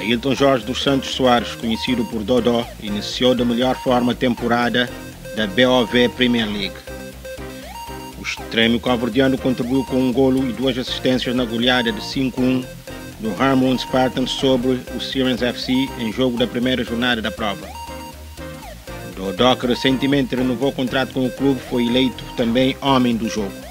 Ailton Jorge dos Santos Soares, conhecido por Dodó, iniciou da melhor forma a temporada da BOV Premier League. O extremo cabo-verdiano contribuiu com um golo e 2 assistências na goleada de 5-1 do Harmon Spartans sobre o Sirens FC em jogo da primeira jornada da prova. Dodó, que recentemente renovou o contrato com o clube, foi eleito também homem do jogo.